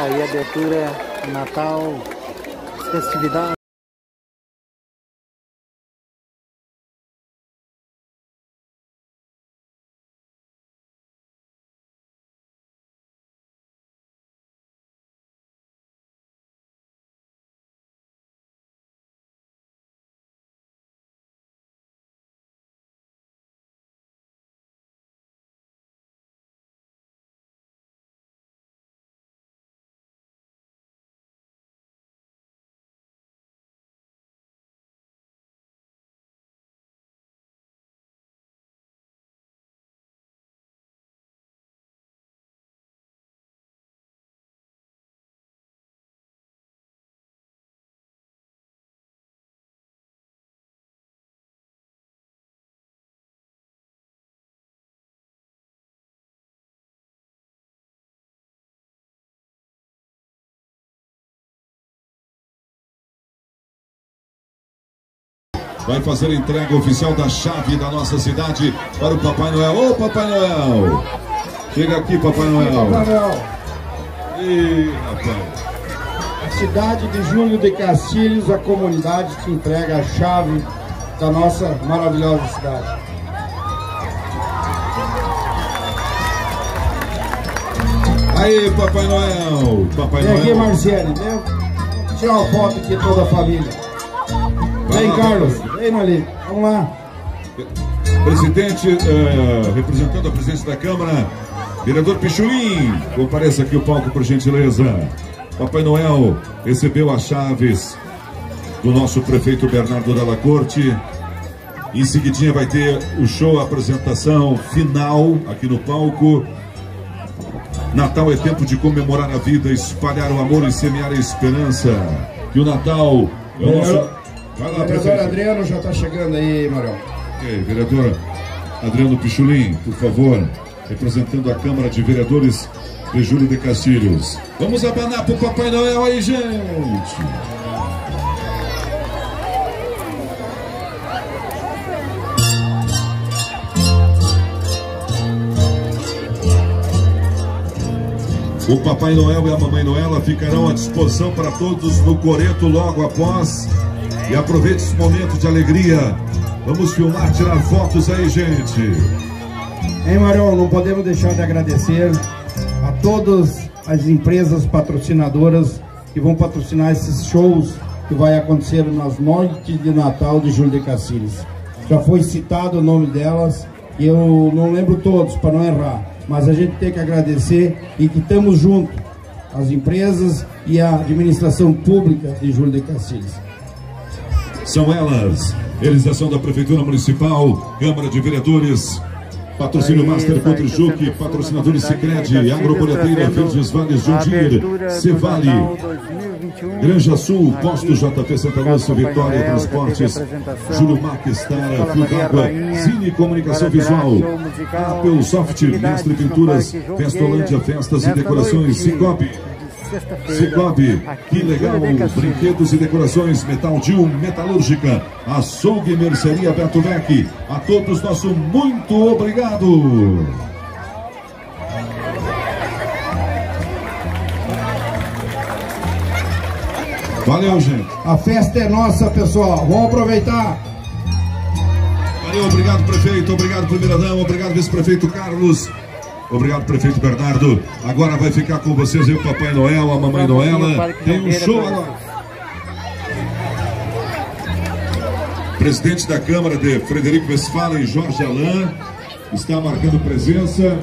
Tá aí a abertura, Natal, festividade. Vai fazer a entrega oficial da chave da nossa cidade para o Papai Noel. Ô, Papai Noel! Chega aqui, Papai Noel. Papai Noel. Ih, rapaz. A cidade de Júlio de Castilhos, a comunidade te entrega a chave da nossa maravilhosa cidade. Aí, Papai Noel. Papai Vem Noel. aqui, Marciane. Vem tirar uma foto aqui toda a família. Vem, Carlos. Vem, Noli. Vamos lá. Presidente, representando a presidência da Câmara, vereador Pichulim, compareça aqui o palco, por gentileza. Papai Noel recebeu as chaves do nosso prefeito Bernardo Della Corte. Em seguidinha vai ter o show, a apresentação final aqui no palco. Natal é tempo de comemorar a vida, espalhar o amor e semear a esperança. Que o Natal é o nosso... Vai lá, vereador Adriano já está chegando aí, Marão. Ok, vereador Adriano Pichulim, por favor, representando a Câmara de Vereadores de Júlio de Castilhos. Vamos abanar pro Papai Noel aí, gente! O Papai Noel e a Mamãe Noela ficarão à disposição para todos no coreto logo após. E aproveite esse momento de alegria. Vamos filmar, tirar fotos aí, gente. Hein, Marão, não podemos deixar de agradecer a todas as empresas patrocinadoras que vão patrocinar esses shows que vai acontecer nas noites de Natal de Júlio de Castilhos. Já foi citado o nome delas e eu não lembro todos para não errar, mas a gente tem que agradecer e que estamos juntos, as empresas e a administração pública de Júlio de Castilhos. São elas, realização da Prefeitura Municipal, Câmara de Vereadores, patrocínio Master Contrijuc, patrocinadores Sicredi, Agroboleteira, Verdes Vales, Jundir, Cevale, Granja Sul, Posto JP Santa Lúcia, Vitória Transportes, Júlio Marques, Tara, Fio d'Água, Cine Comunicação Visual, Apple Soft, Mestre Pinturas, Festolândia, Festas e Decorações, Cicobi, que legal, brinquedos e decorações, Metal Dil, Metalúrgica, Açougue, Mercearia Beto Vec, a todos nosso muito obrigado. Valeu, gente. A festa é nossa, pessoal, vamos aproveitar. Valeu, obrigado, prefeito, obrigado, primeira-dama, obrigado, vice-prefeito Carlos. Obrigado, prefeito Bernardo. Agora vai ficar com vocês aí o Papai Noel, a Mamãe Noela. Tem um show agora. Presidente da Câmara de Frederico Westphalen, Jorge Alain, está marcando presença.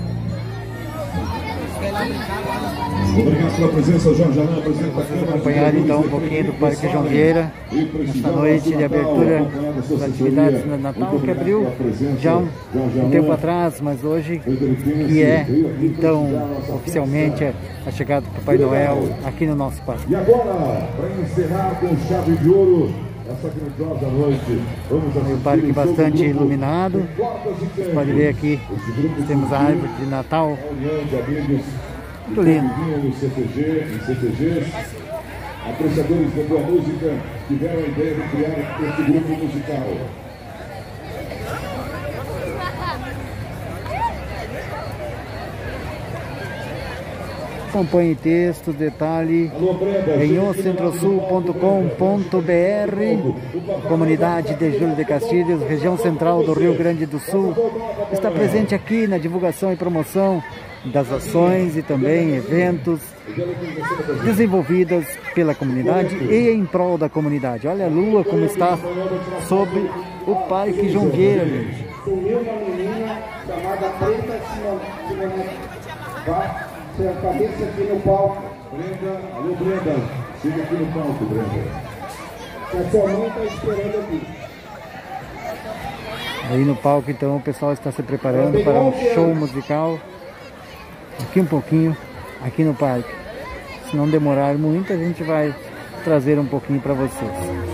Obrigado pela presença, Jorge Alain, presidente da Câmara. Acompanhar então um pouquinho do Parque João Vieira, esta noite de abertura das atividades no Natal, que abriu já um tempo atrás, mas hoje que é então oficialmente a chegada do Papai Noel aqui no nosso parque. E agora, para encerrar com chave de ouro essa grandiosa noite, vamos o parque bastante iluminado. Vocês podem ver aqui, temos a árvore de Natal. Muito lindo. CTGs, apreciadores da boa música, tiveram a ideia de criar este grupo musical. Acompanhe texto, detalhe em ocentrosul.com.br. Comunidade de Júlio de Castilhos, região central do Rio Grande do Sul, está presente aqui na divulgação e promoção das ações e também eventos desenvolvidas pela comunidade e em prol da comunidade. Olha a lua como está sobre o Parque João Vieira, gente. Sumiu uma menina chamada Preta Simonete. Vai ser a cabeça aqui no palco. Brenda, alô Brenda, siga aqui no palco, Brenda. A sua mãe está esperando aqui. Aí no palco, então, o pessoal está se preparando para um show musical. Aqui um pouquinho, aqui no parque. Se não demorar muito, a gente vai trazer um pouquinho para vocês.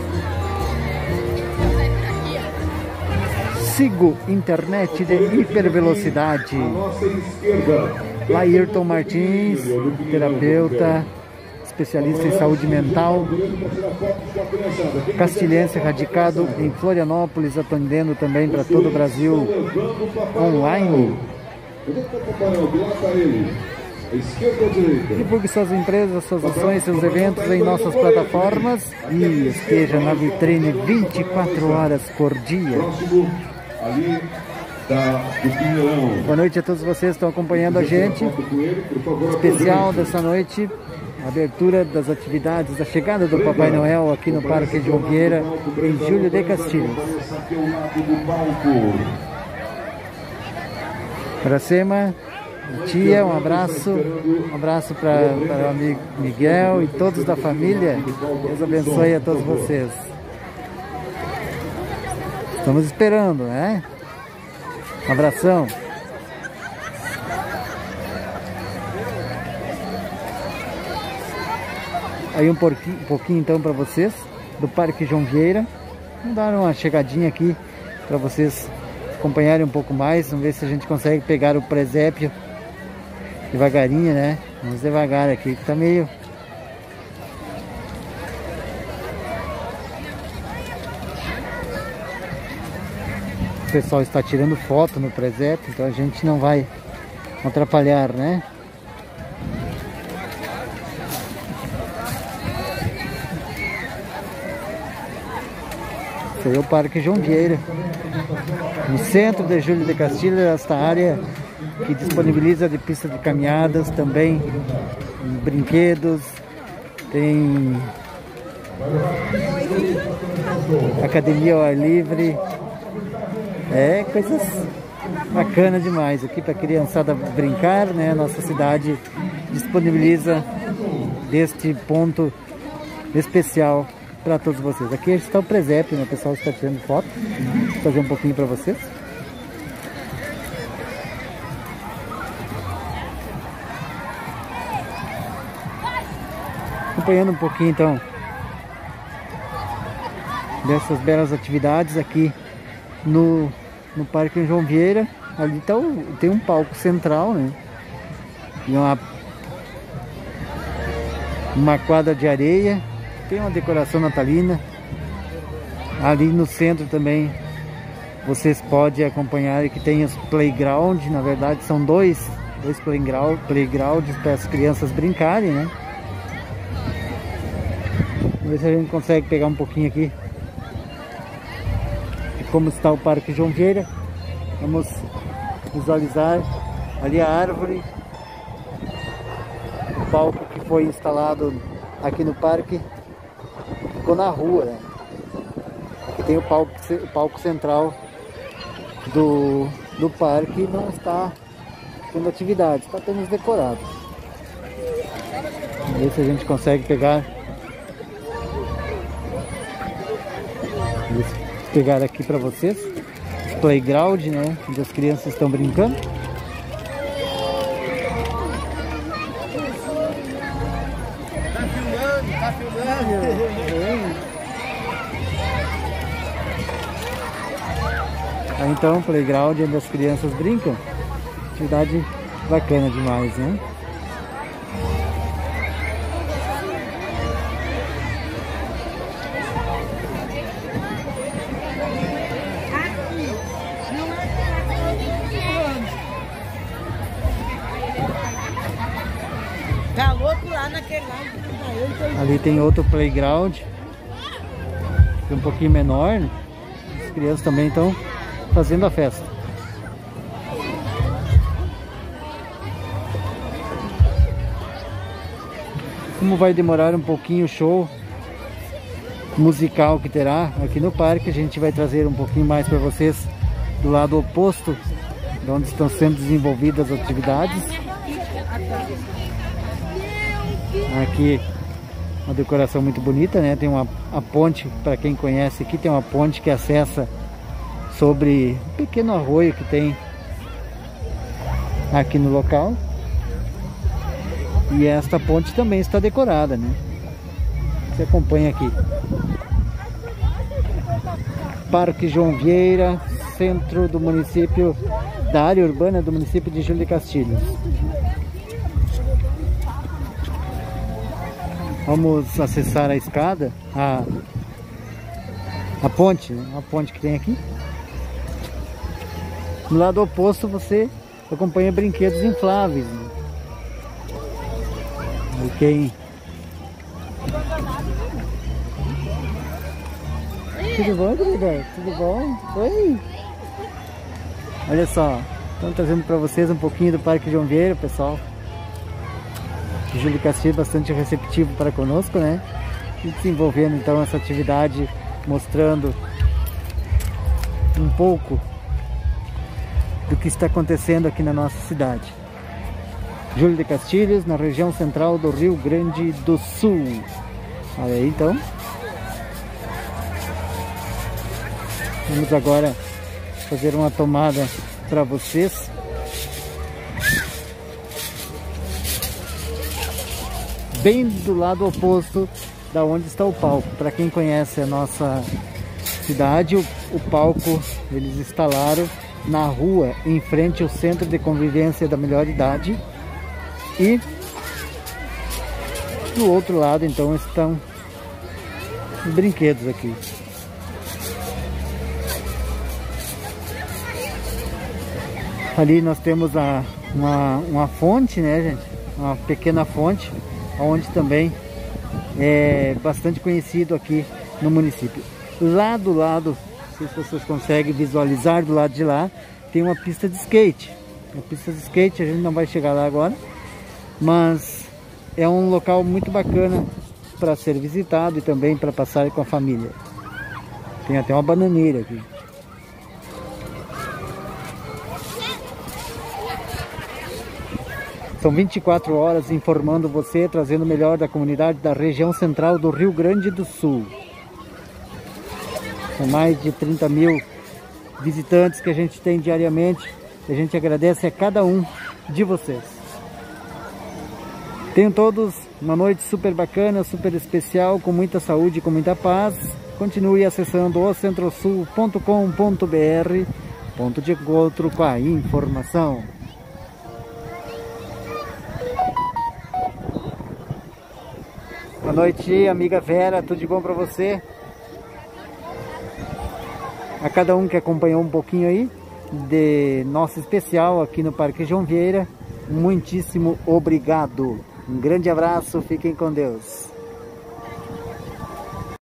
Sigo internet de hipervelocidade. Laírton Martins, terapeuta, especialista em saúde mental, castilhense, radicado em Florianópolis, atendendo também para todo o Brasil online. Divulgue suas empresas, suas ações, seus eventos em nossas plataformas e esteja na vitrine 24 horas por dia. Boa noite a todos vocês que estão acompanhando a gente. Especial dessa noite, abertura das atividades, a chegada do Papai Noel aqui no Parque João Vieira, em Júlio de Castilhos. Para cima, tia, um abraço para o amigo Miguel e todos da família. Deus abençoe a todos vocês. Estamos esperando, né? Um abração. Aí um pouquinho então para vocês do Parque João Vieira. Vamos dar uma chegadinha aqui para vocês acompanharem um pouco mais. Vamos ver se a gente consegue pegar o presépio devagarinho, né? Vamos devagar aqui, que tá meio... O pessoal está tirando foto no presépio, então a gente não vai atrapalhar, né? Esse aí é o Parque João Vieira, no centro de Júlio de Castilhos, esta área que disponibiliza de pista de caminhadas, também brinquedos, tem academia ao ar livre. É coisas bacanas demais aqui para a criançada brincar, né? Nossa cidade disponibiliza deste ponto especial para todos vocês. Aqui está o presépio, né? O pessoal está tirando foto. Vou fazer um pouquinho para vocês. Acompanhando um pouquinho então dessas belas atividades aqui no Parque João Vieira. Ali tá tem um palco central, né? E uma quadra de areia. Tem uma decoração natalina. Ali no centro também vocês podem acompanhar que tem os playground. Na verdade são dois playgrounds para as crianças brincarem, né? Vamos ver se a gente consegue pegar um pouquinho aqui de como está o Parque João Vieira. Vamos visualizar ali a árvore, o palco que foi instalado aqui no parque ficou na rua, né? Aqui tem o palco central do parque e não está tendo atividade, está apenas decorado. Vamos ver se a gente consegue pegar aqui para vocês os playground, né, onde as crianças estão brincando. Tá filmando. Aí, então, playground onde as crianças brincam. Atividade bacana demais, né? Ali tem outro playground, um pouquinho menor, né? As crianças também estão fazendo a festa. Como vai demorar um pouquinho o show musical que terá aqui no parque, a gente vai trazer um pouquinho mais para vocês do lado oposto, de onde estão sendo desenvolvidas as atividades. Aqui uma decoração muito bonita, né? Tem a ponte, para quem conhece aqui, tem uma ponte que acessa sobre um pequeno arroio que tem aqui no local. E esta ponte também está decorada, né? Você acompanha aqui. Parque João Vieira, centro do município, da área urbana do município de Júlio de Castilhos. Vamos acessar a escada, a ponte, né? A ponte que tem aqui. Do lado oposto você acompanha brinquedos infláveis, né? Ok. Tudo bom, querida? Tudo bom? Oi! Olha só, estamos trazendo para vocês um pouquinho do Parque João Vieira, pessoal. Júlio Castilhos bastante receptivo para conosco, né? E desenvolvendo então essa atividade, mostrando um pouco do que está acontecendo aqui na nossa cidade. Júlio de Castilhos, na região central do Rio Grande do Sul. Olha aí então. Vamos agora fazer uma tomada para vocês. Bem do lado oposto da onde está o palco. Para quem conhece a nossa cidade, o palco eles instalaram na rua em frente ao Centro de Convivência da Melhor Idade. E do outro lado então estão os brinquedos aqui. Ali nós temos uma fonte, né, gente? Uma pequena fonte, onde também é bastante conhecido aqui no município. Lá do lado, não sei se vocês conseguem visualizar, do lado de lá tem uma pista de skate. A pista de skate a gente não vai chegar lá agora, mas é um local muito bacana para ser visitado e também para passar com a família. Tem até uma bananeira aqui. São 24 horas informando você, trazendo o melhor da comunidade da região central do Rio Grande do Sul. São mais de 30 mil visitantes que a gente tem diariamente. E a gente agradece a cada um de vocês. Tenham todos uma noite super bacana, super especial, com muita saúde e com muita paz. Continue acessando ocentrosul.com.br, ponto de encontro com a informação. Boa noite, amiga Vera, tudo de bom para você? A cada um que acompanhou um pouquinho aí de nosso especial aqui no Parque João Vieira, muitíssimo obrigado. Um grande abraço, fiquem com Deus.